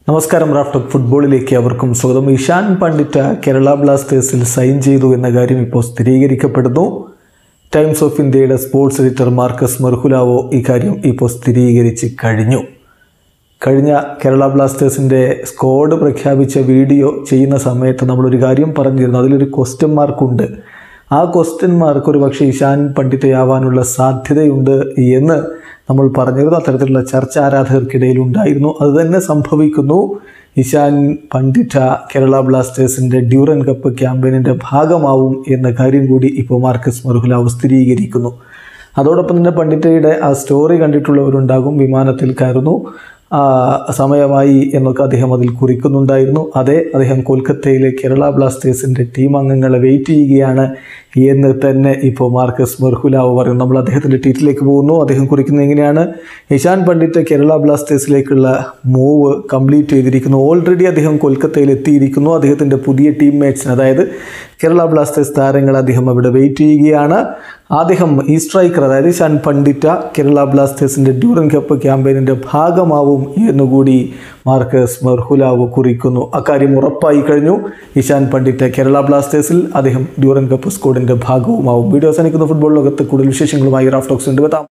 നമസ്കാരം റാഫ്റ്റോക്ക് ഫുട്ബോളിലേക്ക് അവർക്കും സ്വാഗതം. ഇഷാൻ പണ്ഡിറ്റ് കേരള ബ്ലാസ്റ്റേഴ്സിൽ സൈൻ ചെയ്തു എന്ന കാര്യം ഇപ്പോൾ സ്ഥിരീകരിക്കപ്പെടുന്നു. ടൈംസ് ഓഫ് ഇന്ത്യയുടെ സ്പോർട്സ് എഡിറ്റർ മാർക്കസ് മെർഹുലാവോ ഇക്കാര്യം ഇപ്പോൾ സ്ഥിരീകരിച്ച് കഴിഞ്ഞു. കഴിഞ്ഞ കേരള ബ്ലാസ്റ്റേഴ്സിൻ്റെ സ്ക്വാഡ് പ്രഖ്യാപിച്ച വീഡിയോ ചെയ്യുന്ന സമയത്ത് നമ്മളൊരു കാര്യം പറഞ്ഞിരുന്നു, അതിലൊരു ക്വസ്റ്റ്യൻ മാർക്കുണ്ട്. ആ ക്വസ്റ്റ്യൻ മാർക്ക് ഒരു പക്ഷേ ഇഷാൻ പണ്ഡിറ്റയാവാനുള്ള സാധ്യതയുണ്ട് എന്ന് നമ്മൾ പറഞ്ഞിരുന്നു. അത്തരത്തിലുള്ള ചർച്ച ആരാധകർക്കിടയിൽ ഉണ്ടായിരുന്നു. അതുതന്നെ സംഭവിക്കുന്നു. ഇഷാൻ പണ്ഡിറ്റ കേരള ബ്ലാസ്റ്റേഴ്സിൻ്റെ ഡ്യൂറൻ കപ്പ് ക്യാമ്പയിനിൻ്റെ ഭാഗമാവും എന്ന കാര്യം കൂടി ഇപ്പോൾ മാർക്കസ് മെർഹുലാവ് സ്ഥിരീകരിക്കുന്നു. അതോടൊപ്പം തന്നെ പണ്ഡിറ്റയുടെ ആ സ്റ്റോറി കണ്ടിട്ടുള്ളവരുണ്ടാകും. വിമാനത്തിൽ കയറുന്നു, സമയമായി എന്നൊക്കെ അദ്ദേഹം അതിൽ കുറിക്കുന്നുണ്ടായിരുന്നു. അദ്ദേഹം കൊൽക്കത്തയിലെ കേരള ബ്ലാസ്റ്റേഴ്സിൻ്റെ ടീം അംഗങ്ങളെ വെയിറ്റ് ചെയ്യുകയാണ് എന്ന് തന്നെ ഇപ്പോൾ മാർക്കസ് മെർഹുലാവ് പറയും. നമ്മൾ അദ്ദേഹത്തിൻ്റെ ട്വീറ്റിലേക്ക് പോകുന്നു. അദ്ദേഹം കുറിക്കുന്നത് എങ്ങനെയാണ്: ഇഷാൻ പണ്ഡിറ്റ് കേരള ബ്ലാസ്റ്റേഴ്സിലേക്കുള്ള മൂവ് കംപ്ലീറ്റ് ചെയ്തിരിക്കുന്നു. ഓൾറെഡി അദ്ദേഹം കൊൽക്കത്തയിൽ എത്തിയിരിക്കുന്നു. അദ്ദേഹത്തിൻ്റെ പുതിയ ടീംമേറ്റ്സിന്, അതായത് കേരള ബ്ലാസ്റ്റേഴ്സ് താരങ്ങൾ അദ്ദേഹം അവിടെ വെയിറ്റ് ചെയ്യുകയാണ്. അദ്ദേഹം ഈ സ്ട്രൈക്കർ, അതായത് ഇഷാൻ പണ്ഡിറ്റ കേരള ബ്ലാസ്റ്റേഴ്സിൻ്റെ ഡ്യൂറൻ കപ്പ് ക്യാമ്പയിനിൻ്റെ ഭാഗമാവും എന്നുകൂടി മാർക്കസ് മെർഹുലാവ് കുറിക്കുന്നു. അക്കാര്യം ഉറപ്പായി കഴിഞ്ഞു. ഇഷാൻ പണ്ഡിറ്റ് കേരള ബ്ലാസ്റ്റേഴ്സിൽ, അദ്ദേഹം ഡ്യൂറൻ കപ്പ് സ്ക്വാഡിൻ്റെ ഭാഗവുമാവും. വീഡിയോ അവസാനിക്കുന്ന ഫുട്ബോൾ ലോകത്ത് കൂടുതൽ വിശേഷങ്ങളുമായി റാഫ്റ്റോക്സ് ഉണ്ട്.